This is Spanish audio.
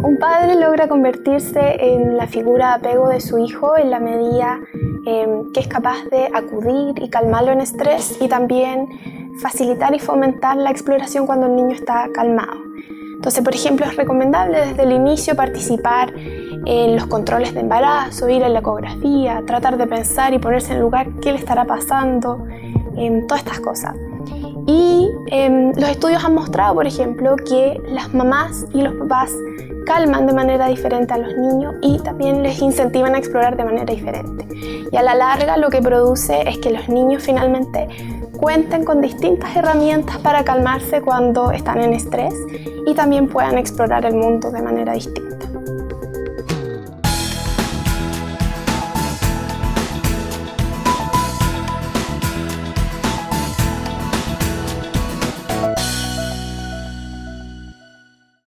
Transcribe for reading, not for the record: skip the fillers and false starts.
Un padre logra convertirse en la figura de apego de su hijo en la medida que es capaz de acudir y calmarlo en estrés y también facilitar y fomentar la exploración cuando el niño está calmado. Entonces, por ejemplo, es recomendable desde el inicio participar en los controles de embarazo, ir a la ecografía, tratar de pensar y ponerse en el lugar qué le estará pasando, todas estas cosas. Y los estudios han mostrado, por ejemplo, que las mamás y los papás calman de manera diferente a los niños y también les incentivan a explorar de manera diferente. Y a la larga lo que produce es que los niños finalmente cuenten con distintas herramientas para calmarse cuando están en estrés y también puedan explorar el mundo de manera distinta.